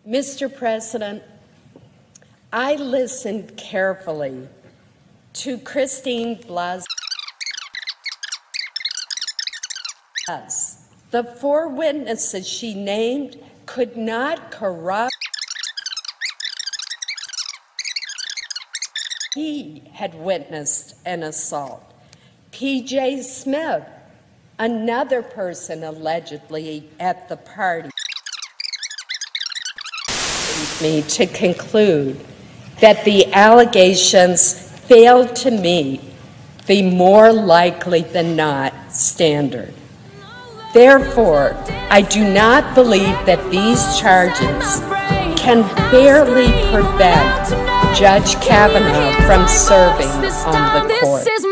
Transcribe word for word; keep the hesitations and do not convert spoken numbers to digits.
Mister President, I listened carefully to Christine Blasey. The four witnesses she named could not corrupt. He had witnessed an assault. P J Smith, another person allegedly at the party, me to conclude that the allegations failed to meet the more likely than not standard. Therefore, I do not believe that these charges can fairly prevent Judge Kavanaugh from serving on the court.